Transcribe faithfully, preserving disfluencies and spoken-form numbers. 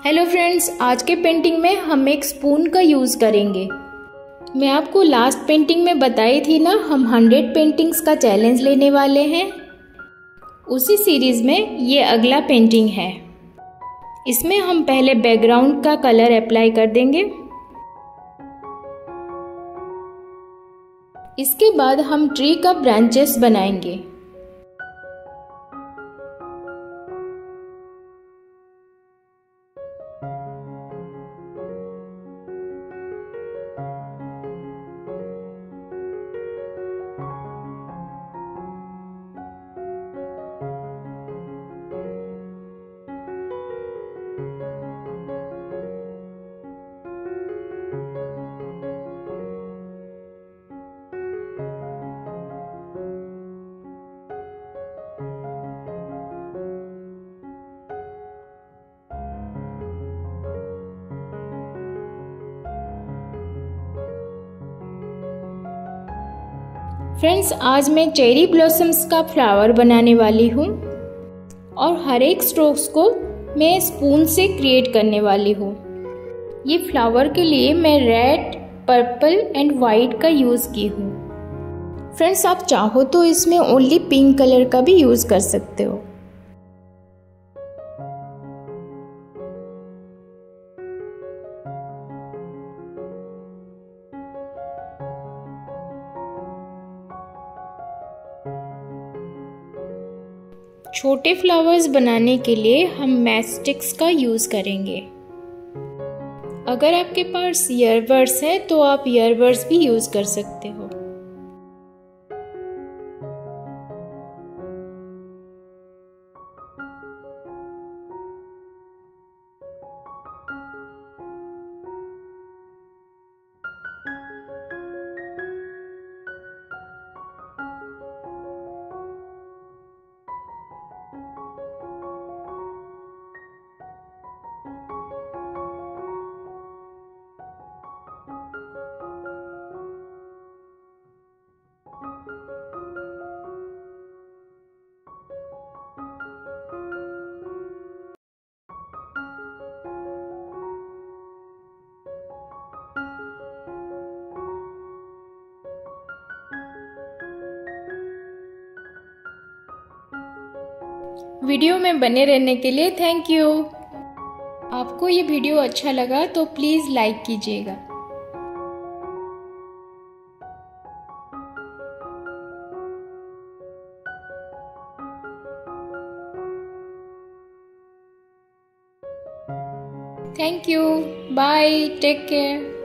Hello friends, आज के painting में हम एक स्पून का यूज़ करेंगे। मैं आपको लास्ट पेंटिंग में बताई थी ना, हम हंड्रेड पेंटिंग्स का चैलेंज लेने वाले हैं। उसी सीरीज़ में ये अगला पेंटिंग है। इसमें हम पहले बैकग्राउंड का कलर अप्लाई कर देंगे। इसके बाद हम ट्री का ब्रांचेस बनाएंगे। फ्रेंड्स, आज मैं चेरी ब्लॉसम्स का फ्लावर बनाने वाली हूँ और हर एक स्ट्रोक्स को मैं स्पून से क्रिएट करने वाली हूँ। ये फ्लावर के लिए मैं रेड, पर्पल एंड वाइट का यूज़ की हूँ। फ्रेंड्स, आप चाहो तो इसमें ओनली पिंक कलर का भी यूज़ कर सकते हो। छोटे फ्लावर्स बनाने के लिए हम मैच स्टिक्स का यूज़ करेंगे। अगर आपके पास ईयरबड्स है तो आप ईयरबड्स भी यूज़ कर सकते हो। वीडियो में बने रहने के लिए थैंक यू। आपको ये वीडियो अच्छा लगा तो प्लीज़ लाइक कीजिएगा। Thank you, bye, take care.